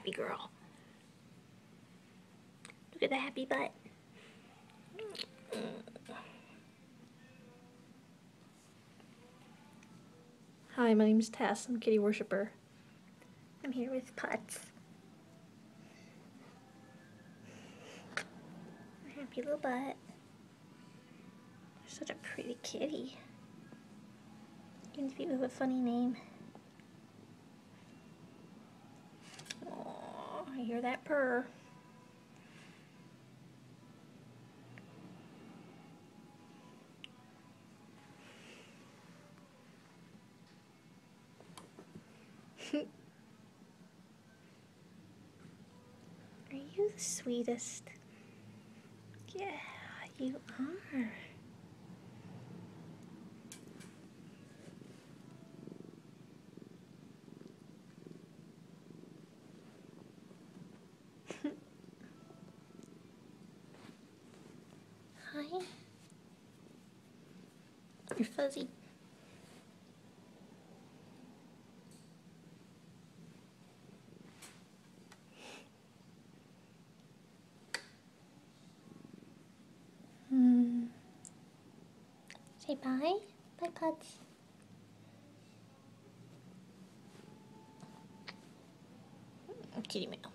happy girl. Look at the happy butt. Hi, my name's Tess. I'm a kitty worshiper. I'm here with Putz. Happy little butt. You're such a pretty kitty. You need to be with a funny name. Aww, I hear that purr. Are you the sweetest? Yeah, you are. Hi. You're fuzzy. Say bye. Bye, Putz. Kitty meow.